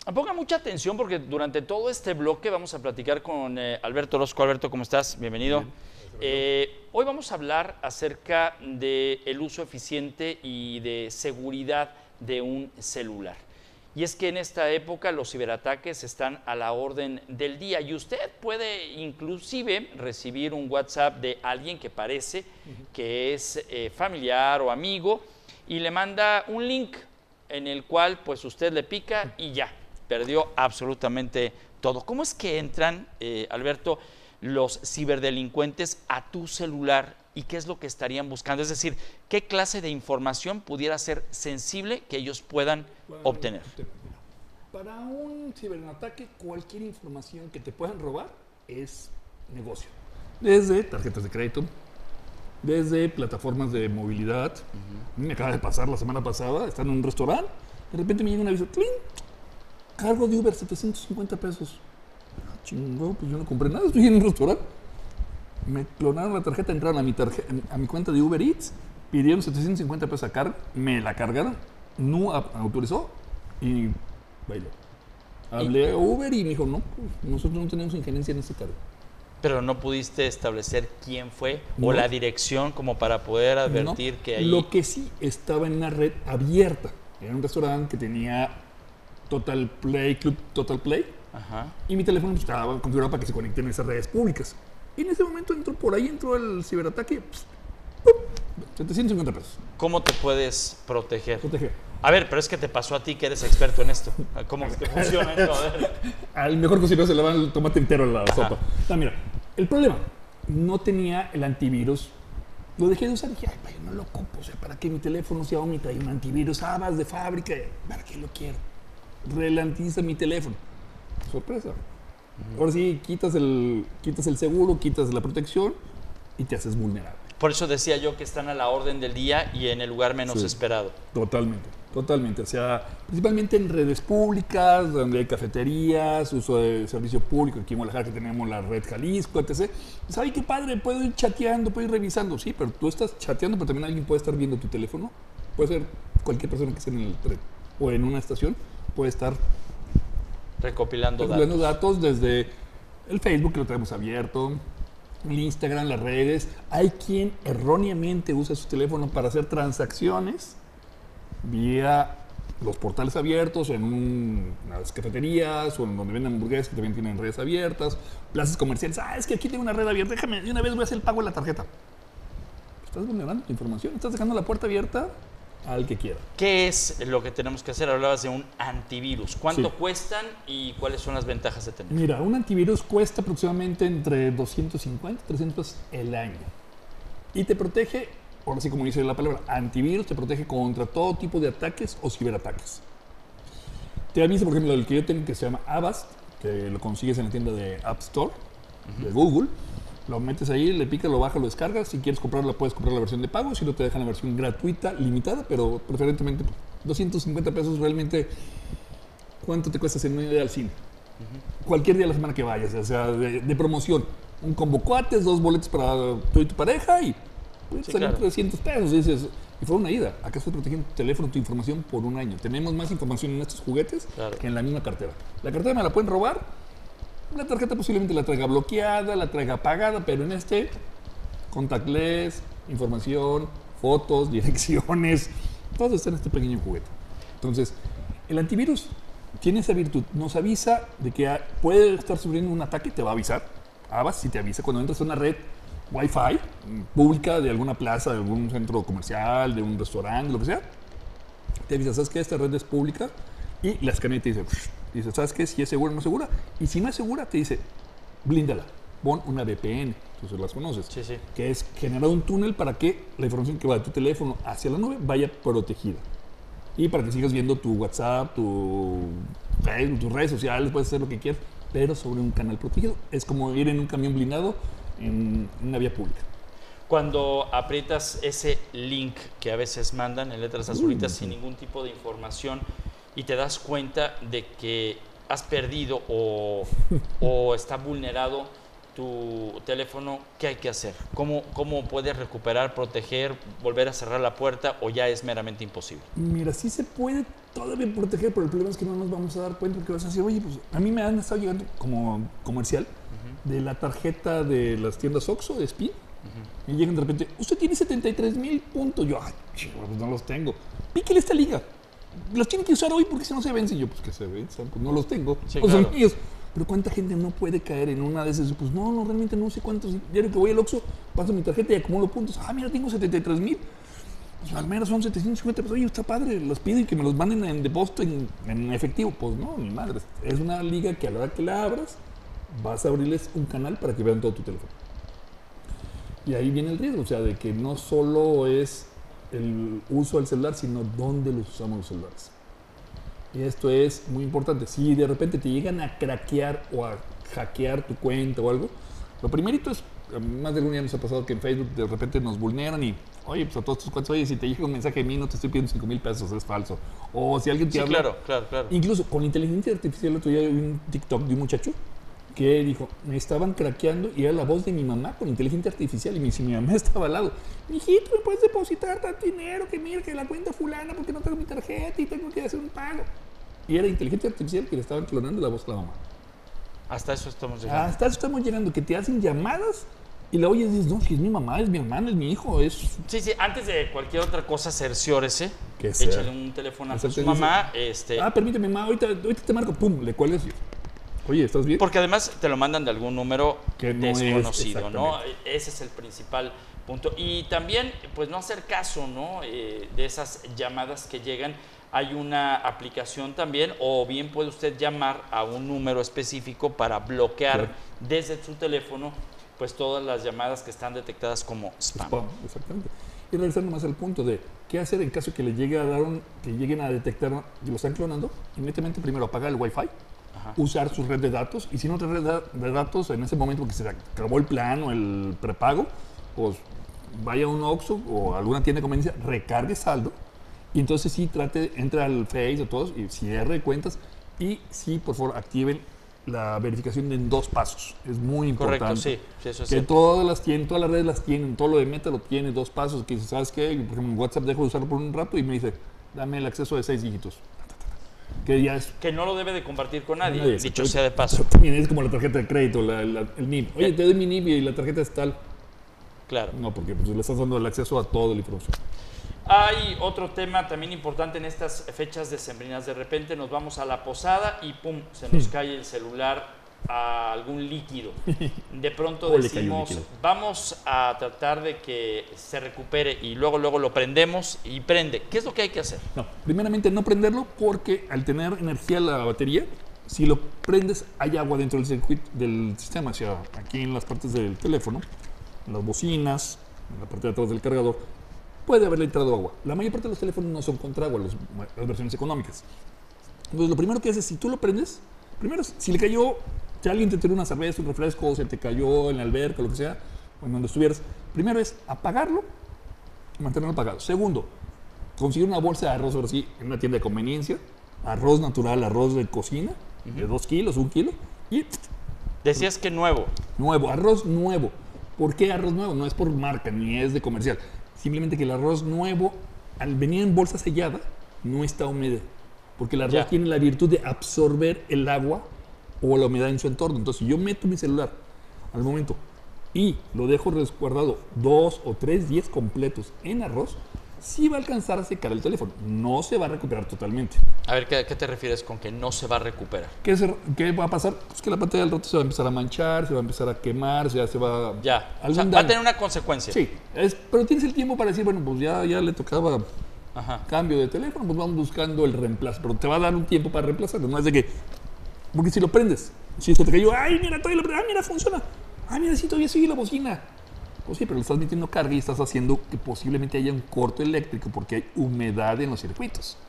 Pongan mucha atención porque durante todo este bloque vamos a platicar con Alberto Orozco. Alberto, ¿cómo estás? Bienvenido. Hoy vamos a hablar acerca del uso eficiente y de seguridad de un celular. Y es que en esta época los ciberataques están a la orden del día y usted puede inclusive recibir un WhatsApp de alguien que parece que es familiar o amigo y le manda un link en el cual pues usted le pica y ya, perdió absolutamente todo. ¿Cómo es que entran, Alberto, los ciberdelincuentes a tu celular y qué es lo que estarían buscando? Es decir, ¿qué clase de información pudiera ser sensible que ellos puedan obtener? Para un ciberataque, cualquier información que te puedan robar es negocio. Desde tarjetas de crédito, desde plataformas de movilidad. Me acaba de pasar la semana pasada, estando en un restaurante, de repente me llega un aviso, ¡cling! Cargo de Uber, 750 pesos. Ah, chingón, pues yo no compré nada, estoy en un restaurante. Me clonaron la tarjeta, entraron a mi cuenta de Uber Eats, pidieron 750 pesos a carga, me la cargaron, no autorizó y bailó. Hablé a Uber y me dijo, no, pues nosotros no tenemos injerencia en ese cargo. Pero no pudiste establecer quién fue No. o la dirección como para poder advertir que ahí... Lo que sí estaba en una red abierta. Era un restaurante que tenía Total Play, Club Total Play. Ajá. Y mi teléfono estaba configurado para que se conecten a esas redes públicas. Y en ese momento entró el ciberataque. ¡Pum! 750 pesos. ¿Cómo te puedes proteger? Protege. A ver, pero es que te pasó a ti que eres experto en esto. ¿Cómo es que funciona esto? A ver. Al mejor cocinero se le va el tomate entero a la sopa. No, mira, el problema, no tenía el antivirus. Lo dejé de usar y dije, ay, no lo ocupo. O sea, ¿para qué mi teléfono Xiaomi trae un antivirus? Vas de fábrica. ¿Para qué lo quiero? Relantiza mi teléfono. Sorpresa. Ahora sí, quitas el seguro, quitas la protección y te haces vulnerable. Por eso decía yo que están a la orden del día y en el lugar menos Sí. esperado. Totalmente, totalmente. O sea, principalmente en redes públicas, donde hay cafeterías, uso de servicio público. Aquí en Guadalajara que tenemos la red Jalisco, etc. Pues, ay, qué padre, puedo ir chateando, puedo ir revisando. Sí, pero tú estás chateando, pero también alguien puede estar viendo tu teléfono. Puede ser cualquier persona que esté en el tren o en una estación, puede estar Recopilando datos desde el Facebook, que lo tenemos abierto, el Instagram, las redes. Hay quien erróneamente usa su teléfono para hacer transacciones vía los portales abiertos, en unas cafeterías o en donde venden hamburguesas que también tienen redes abiertas, plazas comerciales. Ah, es que aquí tengo una red abierta, déjame, de una vez voy a hacer el pago de la tarjeta. Estás vulnerando tu información, estás dejando la puerta abierta al que quiera. ¿Qué es lo que tenemos que hacer? Hablabas de un antivirus. ¿Cuánto Sí. cuestan y cuáles son las ventajas de tener? Mira, un antivirus cuesta aproximadamente entre 250 y 300 el año. Y te protege, ahora sí como dice la palabra, antivirus, te protege contra todo tipo de ataques o ciberataques. Te avisa, por ejemplo, el que yo tengo que se llama Avast, que lo consigues en la tienda de App Store, de Google. Lo metes ahí, le picas, lo bajas, lo descargas. Si quieres comprarla, puedes comprar la versión de pago. Si no, te dejan la versión gratuita, limitada, pero preferentemente 250 pesos realmente. ¿Cuánto te cuesta hacer ir al cine? Cualquier día de la semana que vayas, o sea, de promoción. Un combo cuates, 2 boletos para tú y tu pareja y pues, Sí, salen claro. 300 pesos. Y dices, y fue una ida. Acá estoy protegiendo tu teléfono, tu información por un año. Tenemos más información en estos juguetes Claro. que en la misma cartera. La cartera me la pueden robar. La tarjeta posiblemente la traiga bloqueada, la traiga apagada, pero en este, contactless, información, fotos, direcciones, todo está en este pequeño juguete. Entonces, el antivirus tiene esa virtud, nos avisa de que puede estar sufriendo un ataque, te va a avisar. Avast si te avisa cuando entras a una red Wi-Fi pública de alguna plaza, de algún centro comercial, de un restaurante, lo que sea. Te avisa, ¿sabes qué? Esta red es pública y la escanea y te dice, ¿sabes qué? Si es segura o no es segura. Y si no es segura, te dice, blíndala, pon una VPN, entonces las conoces, Sí, sí. que es generar un túnel para que la información que va de tu teléfono hacia la nube vaya protegida. Y para que sigas viendo tu WhatsApp, tu Facebook, tus redes sociales, puedes hacer lo que quieras, pero sobre un canal protegido. Es como ir en un camión blindado en una vía pública. Cuando aprietas ese link que a veces mandan en letras azulitas sin ningún tipo de información y te das cuenta de que has perdido o está vulnerado tu teléfono, ¿qué hay que hacer? ¿Cómo puedes recuperar, proteger, volver a cerrar la puerta o ya es meramente imposible? Mira, sí se puede todavía proteger, pero el problema es que no nos vamos a dar cuenta porque vas a decir, oye, pues a mí me han estado llegando como comercial de la tarjeta de las tiendas Oxxo, de SPIN, y llegan de repente, usted tiene 73,000 puntos. Yo, ay, chico, pues no los tengo. Píquele esta liga. Los tiene que usar hoy porque si no se vencen. Yo, pues que se vencen, pues no los tengo. Sí, pues claro. son míos. Pero ¿cuánta gente no puede caer en una de esas? Pues no, realmente no sé cuántos. Diario que voy al Oxxo, paso mi tarjeta y acumulo puntos. Ah, mira, tengo 73,000. Pues al menos son 750 pesos. Oye, está padre, los pido y que me los manden en depósito en efectivo. Pues no, mi madre. Es una liga que a la hora que la abras, vas a abrirles un canal para que vean todo tu teléfono. Y ahí viene el riesgo, o sea, de que no solo es el uso del celular, sino dónde los usamos los celulares. Y esto es muy importante. Si de repente te llegan a craquear o a hackear tu cuenta o algo, lo primerito es, más de algún día nos ha pasado que en Facebook de repente nos vulneran y, oye, pues a todos tus cuentas, oye, si te llega un mensaje de mí, no te estoy pidiendo 5,000 pesos, es falso. O si alguien te Sí, habla... claro. Incluso con inteligencia artificial, el otro día vi un TikTok de un muchacho que dijo, me estaban craqueando y era la voz de mi mamá con inteligencia artificial y mi mamá estaba al lado. Mijito, ¿me puedes depositar tanto dinero? Que mira, que la cuenta fulana porque no tengo mi tarjeta y tengo que hacer un pago. Y era inteligencia artificial que le estaban clonando la voz a la mamá. Hasta eso estamos llegando. Hasta eso estamos llegando, que te hacen llamadas y la oyes y dices, no, si es mi mamá, es mi hermano, es mi hijo, es... Sí, antes de cualquier otra cosa, cerciórese. Que sea. Échale un teléfono a Exacto, su mamá. permíteme, mamá, ahorita te marco, pum, le cuelgas y... Oye, ¿estás bien? Porque además te lo mandan de algún número Que no es, desconocido, ¿no? exactamente. Ese es el principal punto. Y también, pues no hacer caso, ¿no? De esas llamadas que llegan. Hay una aplicación también, o bien puede usted llamar a un número específico para bloquear Claro. desde su teléfono, pues todas las llamadas que están detectadas como spam. Exactamente. Y regresando más al punto de qué hacer en caso que le llegue a dar que lleguen a detectar que lo están clonando, inmediatamente primero apagar el Wi-Fi, usar su red de datos, y si no tiene red de datos en ese momento porque se acabó el plan o el prepago, pues vaya a un Oxxo o a alguna tienda de conveniencia, recargue saldo, y entonces sí entra al Face o todos y cierre cuentas, y sí, por favor, activen la verificación en 2 pasos. Es muy importante. Correcto, sí, eso es que cierto. todas las redes las tienen, todo lo de Meta lo tiene, 2 pasos, que dices, ¿sabes qué? Por ejemplo, en WhatsApp dejo de usarlo por un rato y me dice, dame el acceso de 6 dígitos. Que ya es... Que no lo debe de compartir con nadie, Nadie, dicho exacto. sea de paso. También es como la tarjeta de crédito, el NIP. Oye, te doy mi NIP y la tarjeta es tal. Claro. No, porque pues, le estás dando el acceso a toda la información. Hay otro tema también importante en estas fechas decembrinas. De repente nos vamos a la posada y pum, se nos cae el celular a algún líquido. De pronto O le cayó un decimos, líquido. vamos a tratar de que se recupere y luego lo prendemos y prende. ¿Qué es lo que hay que hacer? No, primeramente no prenderlo porque al tener energía la batería, si lo prendes hay agua dentro del circuito del sistema, o sea, aquí en las partes del teléfono, en las bocinas, en la parte de atrás del cargador, puede haberle entrado agua. La mayor parte de los teléfonos no son contra agua, las versiones económicas. Entonces lo primero que haces, si tú lo prendes, primero si le cayó, si alguien te tiró una cerveza, un refresco, o se te cayó en la alberca, lo que sea, o en donde estuvieras, primero es apagarlo y mantenerlo apagado. Segundo, conseguir una bolsa de arroz, ahora sí, en una tienda de conveniencia, arroz natural, arroz de cocina, de 2 kilos, 1 kilo, y Decías que nuevo. nuevo, arroz nuevo. ¿Por qué arroz nuevo? No es por marca, ni es de comercial. Simplemente que el arroz nuevo, al venir en bolsa sellada, no está húmedo. Porque el arroz Ya. tiene la virtud de absorber el agua o la humedad en su entorno. Entonces, si yo meto mi celular al momento y lo dejo resguardado 2 o 3 días completos en arroz, sí va a alcanzar a secar el teléfono. No se va a recuperar totalmente. A ver, ¿qué te refieres con que no se va a recuperar? ¿Qué va a pasar? Pues que la pantalla del rato se va a empezar a manchar, se va a empezar a quemar, se va a... Ya. O sea, algún va a daño. tener una consecuencia. Sí, pero tienes el tiempo para decir, bueno, pues ya le tocaba Ajá. cambio de teléfono, pues vamos buscando el reemplazo. Pero te va a dar un tiempo para reemplazarlo, no es de que... Porque si lo prendes, si se te cayó, ¡ay, mira, todavía lo prendí! ¡Ah, mira, funciona! ¡Ah, mira, sí, todavía sigue la bocina! Pues sí, pero le estás metiendo carga y estás haciendo que posiblemente haya un corto eléctrico porque hay humedad en los circuitos.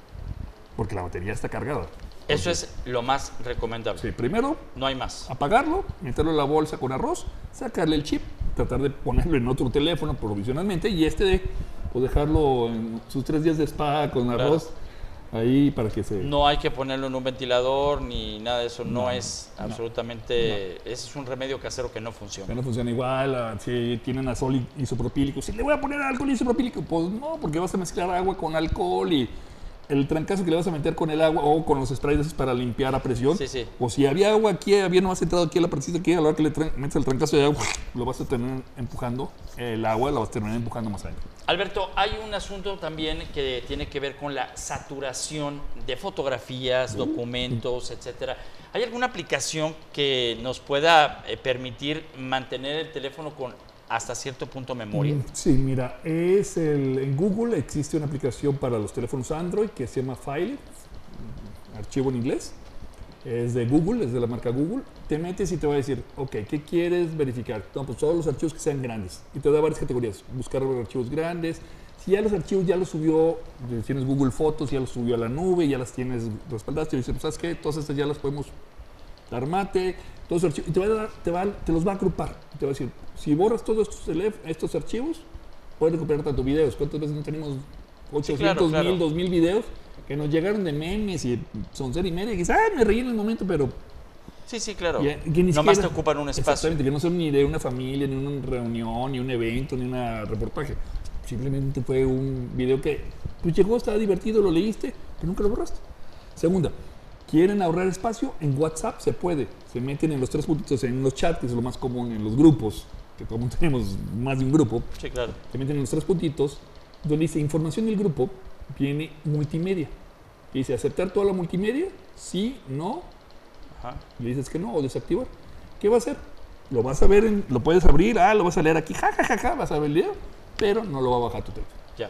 Porque la batería está cargada. Eso es lo más recomendable. Sí, primero No hay más. apagarlo, meterlo en la bolsa con arroz, sacarle el chip, tratar de ponerlo en otro teléfono provisionalmente y pues dejarlo en sus 3 días de spa con arroz ahí para que se... No hay que ponerlo en un ventilador ni nada de eso, no es no, absolutamente... Ese es un remedio casero que no funciona. Que no funciona igual, si tienen azol isopropílico, si le voy a poner alcohol isopropílico, pues no, porque vas a mezclar agua con alcohol y el trancazo que le vas a meter con el agua o con los sprays esos para limpiar a presión. Sí, sí. O si había agua aquí, había nomás entrado aquí a la partida aquí, a la hora que le metes el trancazo de agua, lo vas a tener empujando, el agua la vas a terminar empujando más adentro. Alberto, hay un asunto también que tiene que ver con la saturación de fotografías, documentos, etcétera. ¿Hay alguna aplicación que nos pueda permitir mantener el teléfono con hasta cierto punto memoria? Sí, mira, en Google existe una aplicación para los teléfonos Android que se llama File, archivo en inglés. Es de Google, es de la marca Google. Te metes y te va a decir, ok, ¿qué quieres verificar? No, pues todos los archivos que sean grandes. Y te da varias categorías. Buscar archivos grandes. Si ya los archivos ya los subió, tienes Google Fotos, ya los subió a la nube, ya las tienes respaldadas, te dice, pues, ¿sabes qué? Todas estas ya las podemos dar mate, todos los archivos. Y te los va a agrupar. Te va a decir, si borras todos estos archivos, puedes recuperar tantos videos. ¿Cuántas veces no tenemos 800, 1000, 2000 videos que nos llegaron de memes y son serie y media? Y dices, me reí en el momento, pero... Sí, sí, claro. Nomás te ocupan un espacio. Exactamente, que no son ni de una familia, ni una reunión, ni un evento, ni un reportaje. Simplemente fue un video que pues llegó, estaba divertido, lo leíste, pero nunca lo borraste. Segunda, quieren ahorrar espacio, en WhatsApp se puede. Se meten en los 3 puntitos, en los chats, que es lo más común, en los grupos, que todo el mundo tenemos más de un grupo. Sí, claro. Se meten en los 3 puntitos, donde dice información del grupo, viene multimedia. Y dice aceptar toda la multimedia, sí, no. Ajá. Le dices que no o desactivar. ¿Qué va a hacer? Lo vas a ver, lo puedes abrir, lo vas a leer aquí, vas a ver el video, pero no lo va a bajar tu teléfono. Ya.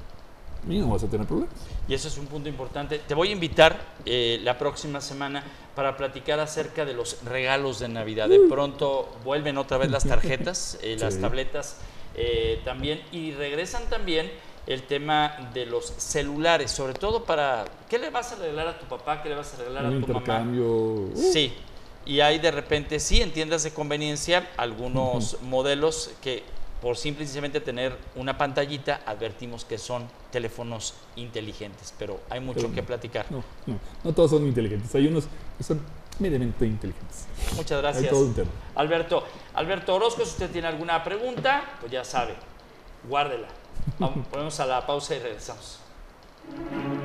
Y no vas a tener problemas. Y eso es un punto importante. Te voy a invitar la próxima semana para platicar acerca de los regalos de Navidad. De pronto vuelven otra vez las tarjetas, las tabletas también, y regresan también el tema de los celulares, sobre todo para... ¿Qué le vas a regalar a tu papá? ¿Qué le vas a regalar a tu intercambio. mamá? Sí. Y hay de repente, sí, en tiendas de conveniencia, algunos modelos que por simplemente tener una pantallita advertimos que son teléfonos inteligentes, pero hay mucho que platicar. No todos son inteligentes, hay unos que son medianamente inteligentes. Muchas gracias. Hay todo un tema. Alberto Orozco, si usted tiene alguna pregunta, pues ya sabe, guárdela. Ponemos a la pausa y regresamos.